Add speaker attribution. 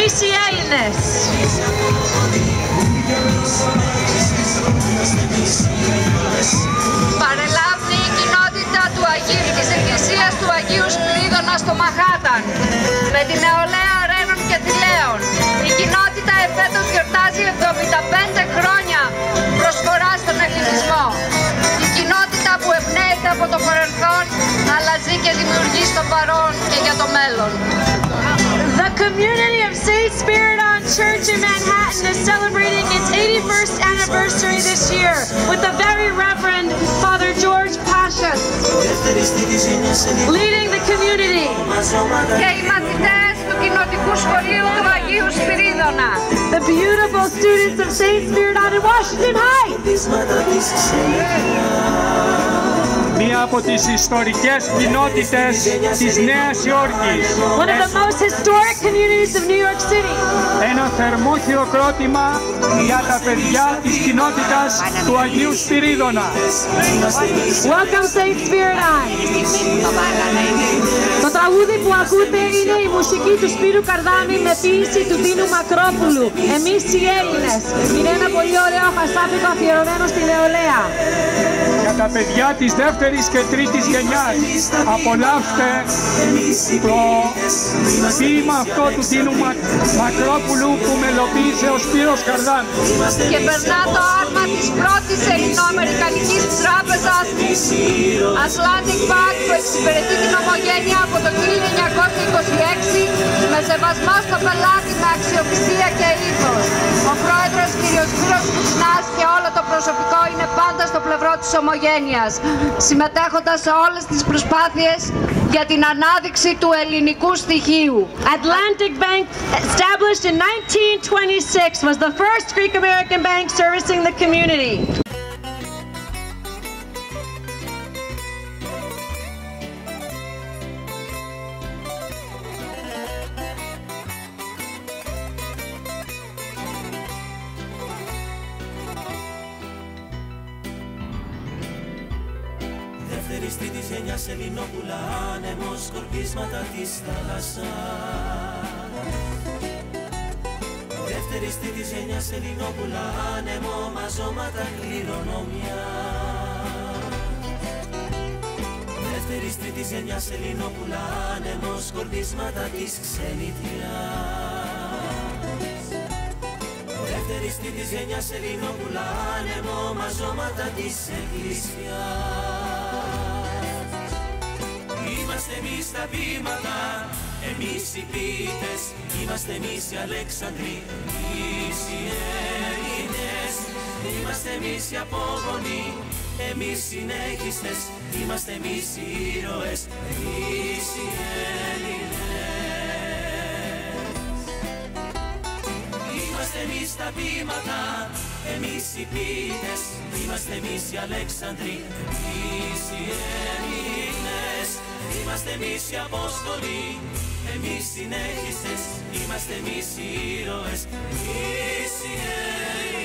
Speaker 1: Εμείς οι Έλληνες. Παρελάβει η κοινότητα της Εκκλησίας του Αγίου Σπυρίδωνα στο Μαχάταν με την νεολαία Ρένων και Θηλαίων. Η κοινότητα εφέτος γιορτάζει 75 χρόνια προσφορά στον ελληνισμό. Η κοινότητα που εμπνέεται από το παρελθόν αλλά ζει και δημιουργεί στο παρόν και για το μέλλον. The community of St. Spiridon Church in Manhattan is celebrating its 81st anniversary this year with the very Reverend Father George Pashas leading the community. Και οι μαθητές του Κοινοτικού Σχολείου του Αγίου Σπυρίδωνα. The beautiful students of St. Spiridon in Washington Heights.
Speaker 2: Μία από τις ιστορικές κοινότητες της Νέας Υόρκης.
Speaker 1: One of the most historic communities of New York City.
Speaker 2: Ένα θερμό χειροκρότημα για τα παιδιά της κοινότητας του Αγίου Σπυρίδωνα.
Speaker 1: Welcome St. Spiridon. Το τραγούδι που ακούτε είναι η μουσική του Σπύρου Καρδάμη με ποίηση του Δίνου Μακρόπουλου. Εμείς οι Έλληνες. Είναι ένα πολύ ωραίο Hasapiko αφιερωμένο στη νεολαία.
Speaker 2: Για τα παιδιά της δεύτερης και τρίτης γενιάς, απολαύστε το ποίημα αυτό του Δίνου Μακρόπουλου που μελοποίησε ο Σπύρος Καρδάμης.
Speaker 1: Και περνά το άρμα της πρώτης ελληνοαμερικανικής τράπεζας Atlantic Bank που εξυπηρετεί την ομογένεια από το 1926 με σεβασμό στο πελάτη, με αξιοπιστία και ήθος. Ο πρόεδρος κ. Σπύρος Κουτσνάς και όλο το προσωπικό είναι πάντα στο πλευρό της ομογένειας, συμμετέχοντας σε όλες τις προσπάθειες για την ανάδειξη του ελληνικού στοιχείου. Atlantic Bank, established in 1926, was the first Greek American bank servicing the community.
Speaker 3: Δεύτερη της γενιάς Ελληνόπουλα, άνεμος, σκορπίσματα της θάλασσας. Δεύτερη της γενιάς Ελληνόπουλα, άνεμο, μαζώματα, κληρονομιά. Δεύτερη της γενιάς Ελληνόπουλα, άνεμος, σκορπίσματα της ξενιτιάς. Δεύτερη της γενιάς Ελληνόπουλα, άνεμο, μαζώματα της εκκλησιάς. Είμαστε εμείς τα βήματα, εμείς οι ποιητές, είμαστε εμείς οι Αλέξανδροι, εμείς οι Έλληνες. Είμαστε εμείς οι απόγονοι, εμείς οι συνέχιστες, είμαστε εμείς οι ήρωες, εμείς οι Έλληνες. Είμαστε εμείς τα βήματα, εμείς οι ποιητές, είμαστε εμείς οι Αλέξανδροι, εμείς οι Έλληνες. Είμαστε εμείς οι Απόστολοι, εμείς οι συνέχιστες, είμαστε εμείς οι ήρωες, εμείς οι Έλληνες.